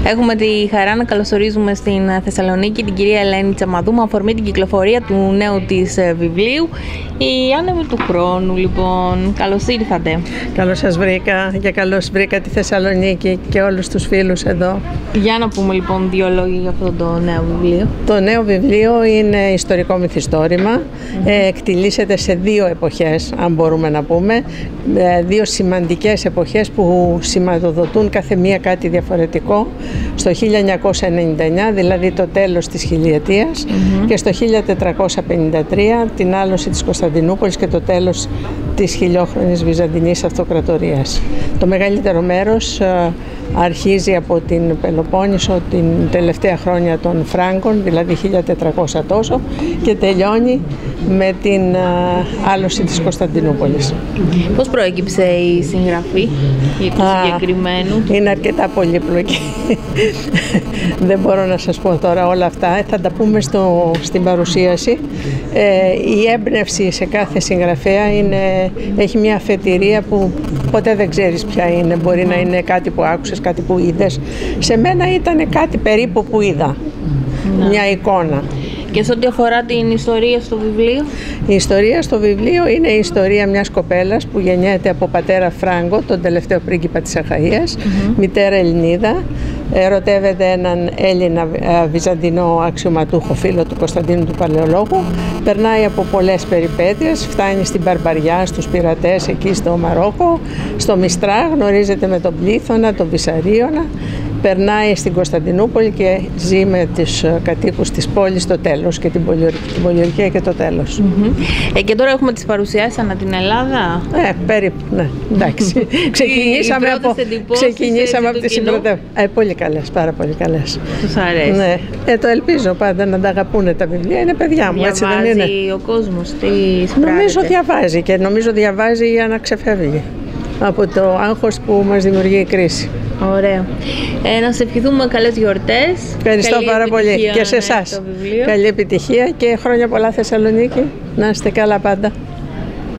Έχουμε τη χαρά να καλωσορίζουμε στην Θεσσαλονίκη την κυρία Ελένη Τσαμαδού με αφορμή την κυκλοφορία του νέου της βιβλίου «Οι άνεμοι του χρόνου». Λοιπόν, καλώς ήρθατε. Καλώς σας βρήκα και καλώς βρήκα τη Θεσσαλονίκη και όλους τους φίλους εδώ. Για να πούμε λοιπόν δύο λόγια για αυτό το νέο βιβλίο. Το νέο βιβλίο είναι ιστορικό μυθιστόρημα. Εκτιλήσεται σε δύο εποχές, αν μπορούμε να πούμε. Δύο σημαντικές εποχές που σηματοδοτούν κάθε μία κάτι διαφορετικό. Στο 1999, δηλαδή το τέλος της χιλιετίας, και στο 1453 την άλωση της Κωνσταντινούπολης και το τέλος της χιλιόχρονης Βυζαντινής Αυτοκρατορίας. Το μεγαλύτερο μέρος αρχίζει από την Πελοπόννησο την τελευταία χρόνια των Φράγκων, δηλαδή 1400 τόσο, και τελειώνει με την άλωση της Κωνσταντινούπολης. Πώς προέκυψε η συγγραφή για το συγκεκριμένο? Είναι αρκετά πολύπλοκη. Δεν μπορώ να σας πω τώρα όλα αυτά. Θα τα πούμε στην παρουσίαση. Η έμπνευση σε κάθε συγγραφέα έχει μια αφετηρία που ποτέ δεν ξέρεις ποια είναι. Μπορεί να είναι κάτι που άκουσες, κάτι που είδες. Σε μένα ήταν κάτι περίπου που είδα. Μια εικόνα. Και σε ό,τι αφορά την ιστορία στο βιβλίο? Η ιστορία στο βιβλίο είναι η ιστορία μιας κοπέλας που γεννιέται από πατέρα Φράγκο, τον τελευταίο πρίγκιπα της Αχαΐας, μητέρα Ελληνίδα. Ερωτεύεται έναν Έλληνα βυζαντινό αξιωματούχο φίλο του Κωνσταντίνου του Παλαιολόγου. Περνάει από πολλές περιπέτειες, φτάνει στην Μπαρμπαριά, στους πειρατές εκεί στο Μαρόκο, στο Μιστρά, γνωρίζεται με τον Πλήθωνα, τον Βυσαρίωνα. Περνάει στην Κωνσταντινούπολη και ζει με τους κατοίκους της πόλης το τέλος και την πολιορκία και το τέλος. Και τώρα έχουμε τις παρουσιάσεις ανά την Ελλάδα. Περίπου, ναι. Εντάξει. Ξεκινήσαμε από τις συμπρωτεύσεις. Πολύ καλές, πάρα πολύ καλές. Τους αρέσει? Ναι. Το ελπίζω πάντα να τα αγαπούν τα βιβλία. Είναι παιδιά μου, έτσι δεν είναι? Διαβάζει ο κόσμος, τι σπράτεται? Νομίζω διαβάζει και νομίζω διαβάζει για να ξεφεύγει από το άγχος που μας δημιουργεί η κρίση. Ωραία. Να σε ευχηθούμε καλές γιορτές. Ευχαριστώ πάρα πολύ και σε εσάς. Καλή επιτυχία και χρόνια πολλά Θεσσαλονίκη. Να είστε καλά πάντα.